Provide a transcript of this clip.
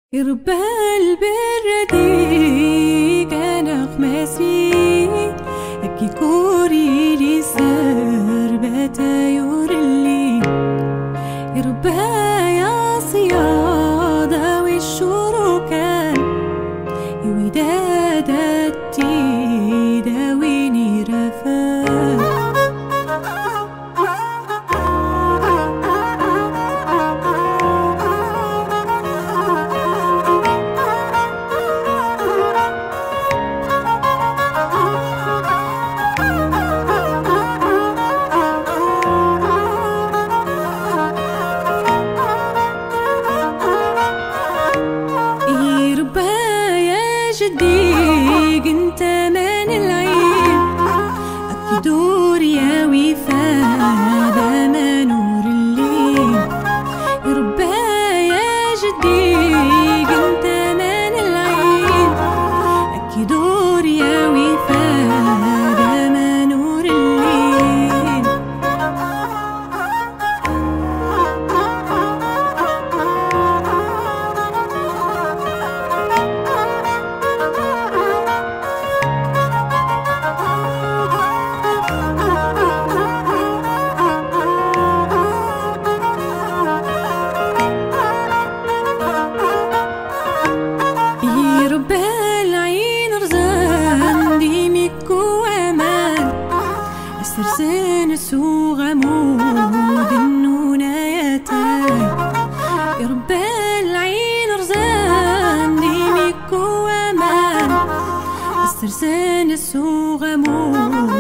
رب البرد كان خماسي أكي كوري لي سربتا يورلي رب يا صيادة والشروكان يودادتي داويني رفاه جديق انت من العين أكيد دور يا وفاد ما نور الليل يا ربا يا جديق انت من العين أكيد دور يا وفاد ما نور الليل سرسان السوق عمود النونة يتاي يا رب العين رزان ديمك ومان السرسان السوق عمود